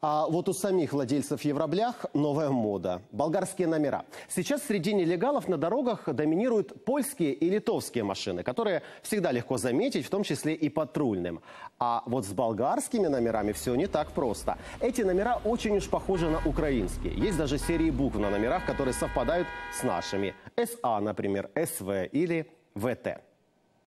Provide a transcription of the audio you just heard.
А вот у самих владельцев евроблях новая мода – болгарские номера. Сейчас среди нелегалов на дорогах доминируют польские и литовские машины, которые всегда легко заметить, в том числе и патрульным. А вот с болгарскими номерами все не так просто. Эти номера очень уж похожи на украинские. Есть даже серии букв на номерах, которые совпадают с нашими. СА, например, СВ или ВТ.